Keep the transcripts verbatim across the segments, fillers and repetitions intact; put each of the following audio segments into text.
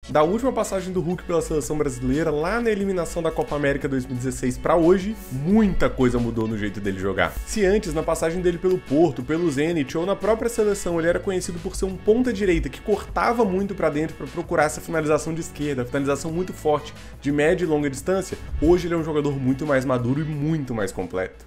Da última passagem do Hulk pela seleção brasileira, lá na eliminação da Copa América dois mil e dezesseis pra hoje, muita coisa mudou no jeito dele jogar. Se antes, na passagem dele pelo Porto, pelo Zenit ou na própria seleção, ele era conhecido por ser um ponta-direita que cortava muito pra dentro pra procurar essa finalização de esquerda, finalização muito forte, de média e longa distância, hoje ele é um jogador muito mais maduro e muito mais completo.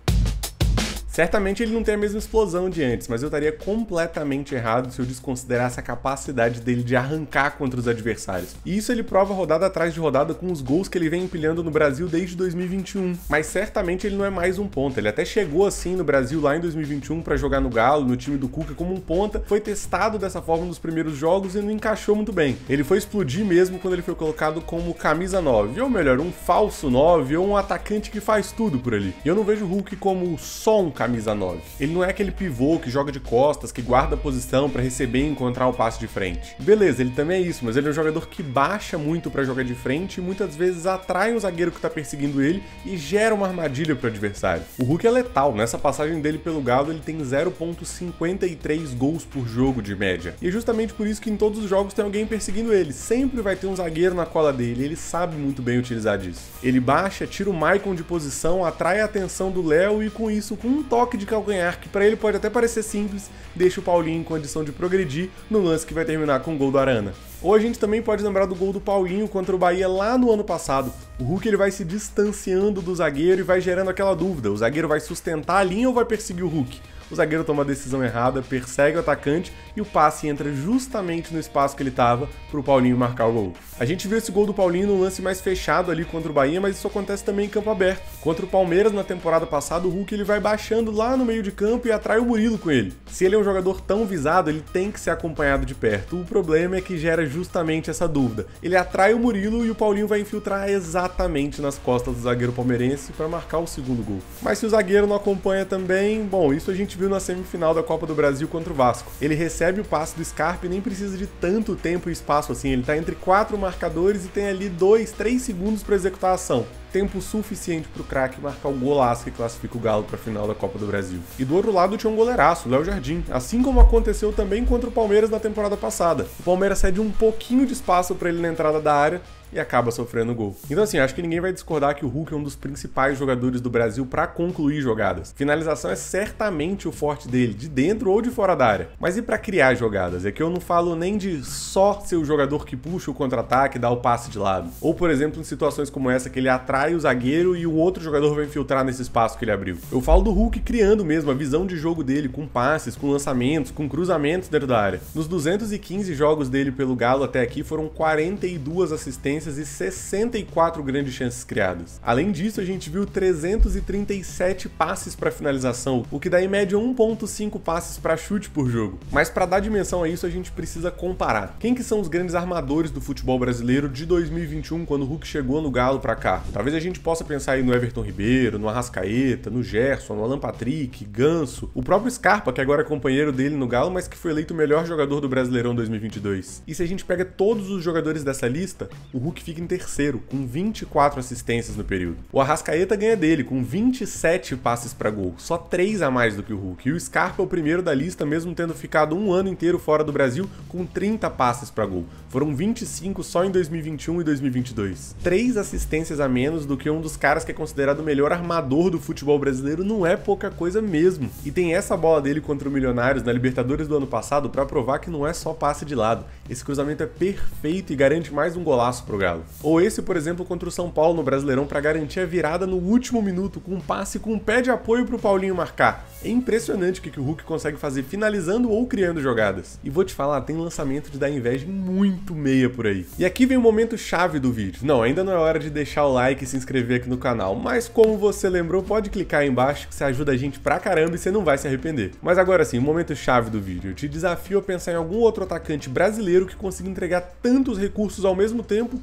Certamente ele não tem a mesma explosão de antes, mas eu estaria completamente errado se eu desconsiderasse a capacidade dele de arrancar contra os adversários. E isso ele prova rodada atrás de rodada com os gols que ele vem empilhando no Brasil desde dois mil e vinte e um. Mas certamente ele não é mais um ponta. Ele até chegou assim no Brasil lá em dois mil e vinte e um para jogar no Galo, no time do Cuca como um ponta, foi testado dessa forma nos primeiros jogos e não encaixou muito bem. Ele foi explodir mesmo quando ele foi colocado como camisa nove, ou melhor, um falso nove, ou um atacante que faz tudo por ali. E eu não vejo o Hulk como só um camisa nove. Ele não é aquele pivô que joga de costas, que guarda a posição para receber e encontrar o passe de frente. Beleza, ele também é isso, mas ele é um jogador que baixa muito para jogar de frente e muitas vezes atrai um zagueiro que tá perseguindo ele e gera uma armadilha pro adversário. O Hulk é letal, nessa passagem dele pelo Galo ele tem zero vírgula cinquenta e três gols por jogo de média. E é justamente por isso que em todos os jogos tem alguém perseguindo ele, sempre vai ter um zagueiro na cola dele, e ele sabe muito bem utilizar disso. Ele baixa, tira o Maicon de posição, atrai a atenção do Léo e com isso, com um toque de calcanhar, que pra ele pode até parecer simples, deixa o Paulinho em condição de progredir no lance que vai terminar com o gol do Arana. Ou a gente também pode lembrar do gol do Paulinho contra o Bahia lá no ano passado. O Hulk ele vai se distanciando do zagueiro e vai gerando aquela dúvida, o zagueiro vai sustentar a linha ou vai perseguir o Hulk? O zagueiro toma a decisão errada, persegue o atacante e o passe entra justamente no espaço que ele estava para o Paulinho marcar o gol. A gente viu esse gol do Paulinho num lance mais fechado ali contra o Bahia, mas isso acontece também em campo aberto. Contra o Palmeiras na temporada passada, o Hulk ele vai baixando lá no meio de campo e atrai o Murilo com ele. Se ele é um jogador tão visado, ele tem que ser acompanhado de perto. O problema é que gera justamente essa dúvida. Ele atrai o Murilo e o Paulinho vai infiltrar exatamente nas costas do zagueiro palmeirense para marcar o segundo gol. Mas se o zagueiro não acompanha também, bom, isso a gente viu na semifinal da Copa do Brasil contra o Vasco. Ele recebe o passe do Scarpa e nem precisa de tanto tempo e espaço assim, ele tá entre quatro marcadores e tem ali dois, três segundos para executar a ação. Tempo suficiente para o craque marcar o golaço que classifica o Galo para a final da Copa do Brasil. E do outro lado tinha um goleiraço, o Léo Jardim, assim como aconteceu também contra o Palmeiras na temporada passada. O Palmeiras cede um pouquinho de espaço para ele na entrada da área e acaba sofrendo gol. Então assim, acho que ninguém vai discordar que o Hulk é um dos principais jogadores do Brasil para concluir jogadas. Finalização é certamente o forte dele, de dentro ou de fora da área. Mas e para criar jogadas? É que eu não falo nem de só ser o jogador que puxa o contra-ataque e dá o passe de lado. Ou, por exemplo, em situações como essa, que ele atrai o zagueiro e o outro jogador vai infiltrar nesse espaço que ele abriu. Eu falo do Hulk criando mesmo a visão de jogo dele, com passes, com lançamentos, com cruzamentos dentro da área. Nos duzentos e quinze jogos dele pelo Galo até aqui, foram quarenta e duas assistências e sessenta e quatro grandes chances criadas. Além disso, a gente viu trezentos e trinta e sete passes para finalização, o que dá em média um vírgula cinco passes para chute por jogo. Mas para dar dimensão a isso, a gente precisa comparar. Quem que são os grandes armadores do futebol brasileiro de dois mil e vinte e um, quando o Hulk chegou no Galo para cá? Talvez a gente possa pensar aí no Everton Ribeiro, no Arrascaeta, no Gerson, no Alan Patrick, Ganso, o próprio Scarpa, que agora é companheiro dele no Galo, mas que foi eleito o melhor jogador do Brasileirão dois mil e vinte e dois. E se a gente pega todos os jogadores dessa lista, o Hulk fica em terceiro, com vinte e quatro assistências no período. O Arrascaeta ganha dele, com vinte e sete passes para gol, só três a mais do que o Hulk. E o Scarpa é o primeiro da lista, mesmo tendo ficado um ano inteiro fora do Brasil, com trinta passes para gol. Foram vinte e cinco só em dois mil e vinte e um e dois mil e vinte e dois. Três assistências a menos do que um dos caras que é considerado o melhor armador do futebol brasileiro não é pouca coisa mesmo. E tem essa bola dele contra o Milionários na Libertadores do ano passado para provar que não é só passe de lado. Esse cruzamento é perfeito e garante mais um golaço pro Galo. Ou esse, por exemplo, contra o São Paulo no Brasileirão para garantir a virada no último minuto com um passe com um pé de apoio pro Paulinho marcar. É impressionante o que o Hulk consegue fazer finalizando ou criando jogadas. E vou te falar, tem lançamento de dar inveja muito meia por aí. E aqui vem o momento chave do vídeo. Não, ainda não é hora de deixar o like e se inscrever aqui no canal, mas como você lembrou, pode clicar aí embaixo que você ajuda a gente pra caramba e você não vai se arrepender. Mas agora sim, o momento chave do vídeo. Eu te desafio a pensar em algum outro atacante brasileiro que consiga entregar tantos recursos ao mesmo tempo como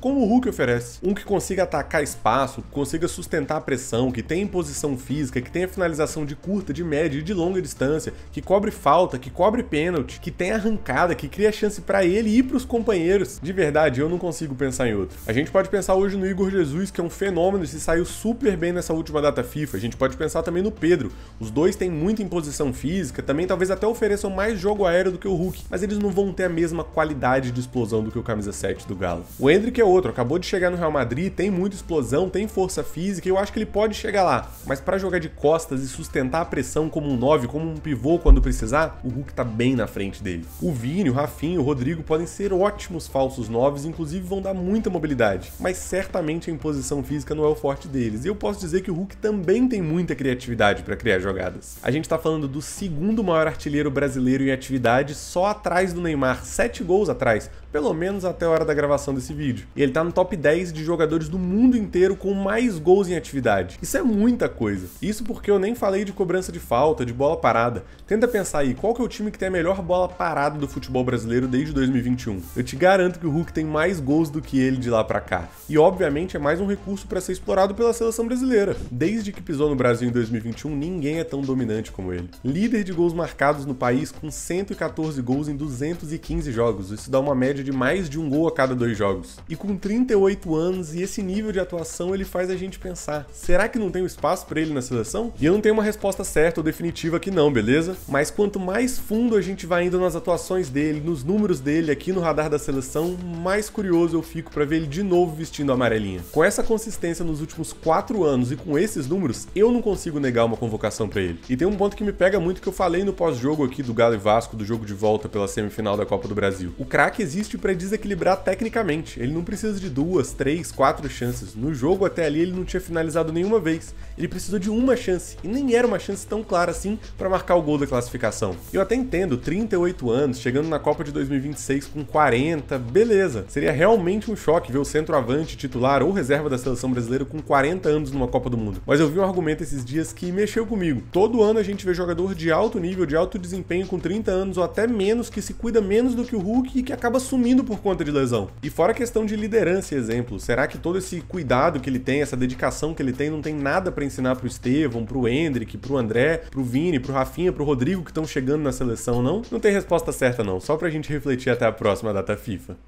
como o Hulk oferece. Um que consiga atacar espaço, consiga sustentar a pressão, que tenha imposição física, que tenha finalização de curta, de média e de longa distância, que cobre falta, que cobre pênalti, que tenha arrancada, que cria chance pra ele e pros companheiros. De verdade, eu não consigo pensar em outro. A gente pode pensar hoje no Igor Jesus, que é um fenômeno e se saiu super bem nessa última data FIFA. A gente pode pensar também no Pedro. Os dois têm muita imposição física, também talvez até ofereçam mais jogo aéreo do que o Hulk, mas eles não vão ter a mesma qualidade de explosão do que o camisa sete do Galo. O Endrick é outro, acabou de chegar no Real Madrid, tem muita explosão, tem força física e eu acho que ele pode chegar lá, mas para jogar de costas e sustentar a pressão como um nove, como um pivô quando precisar, o Hulk tá bem na frente dele. O Vini, o Rafinha, o Rodrigo podem ser ótimos falsos noves, inclusive vão dar muita mobilidade, mas certamente a imposição física não é o forte deles, e eu posso dizer que o Hulk também tem muita criatividade para criar jogadas. A gente tá falando do segundo maior artilheiro brasileiro em atividade, só atrás do Neymar, sete gols atrás, pelo menos até a hora da gravação desse vídeo. E ele tá no top dez de jogadores do mundo inteiro com mais gols em atividade. Isso é muita coisa. Isso porque eu nem falei de cobrança de falta, de bola parada. Tenta pensar aí, qual que é o time que tem a melhor bola parada do futebol brasileiro desde dois mil e vinte e um? Eu te garanto que o Hulk tem mais gols do que ele de lá pra cá. E obviamente é mais um recurso para ser explorado pela seleção brasileira. Desde que pisou no Brasil em dois mil e vinte e um, ninguém é tão dominante como ele. Líder de gols marcados no país com cento e quatorze gols em duzentos e quinze jogos. Isso dá uma média de mais de um gol a cada dois jogos. E com trinta e oito anos e esse nível de atuação, ele faz a gente pensar, será que não tem um espaço para ele na seleção? E eu não tenho uma resposta certa ou definitiva aqui não, beleza? Mas quanto mais fundo a gente vai indo nas atuações dele, nos números dele aqui no radar da seleção, mais curioso eu fico para ver ele de novo vestindo a amarelinha. Com essa consistência nos últimos quatro anos e com esses números, eu não consigo negar uma convocação para ele. E tem um ponto que me pega muito que eu falei no pós-jogo aqui do Galo e Vasco, do jogo de volta pela semifinal da Copa do Brasil. O craque existe para desequilibrar tecnicamente. Ele não precisa de duas, três, quatro chances. No jogo até ali ele não tinha finalizado nenhuma vez. Ele precisou de uma chance, e nem era uma chance tão clara assim para marcar o gol da classificação. Eu até entendo, trinta e oito anos, chegando na Copa de dois mil e vinte e seis com quarenta, beleza. Seria realmente um choque ver o centroavante titular ou reserva da seleção brasileira com quarenta anos numa Copa do Mundo. Mas eu vi um argumento esses dias que mexeu comigo. Todo ano a gente vê jogador de alto nível, de alto desempenho com trinta anos ou até menos, que se cuida menos do que o Hulk e que acaba sumindo por conta de lesão. E fora a questão de liderança e exemplo, será que todo esse cuidado que ele tem, essa dedicação que ele tem, não tem nada para ensinar pro Estevão, pro Endrick, pro André, pro Vini, pro Rafinha, pro Rodrigo que estão chegando na seleção, não? Não tem resposta certa não, só pra gente refletir até a próxima data FIFA.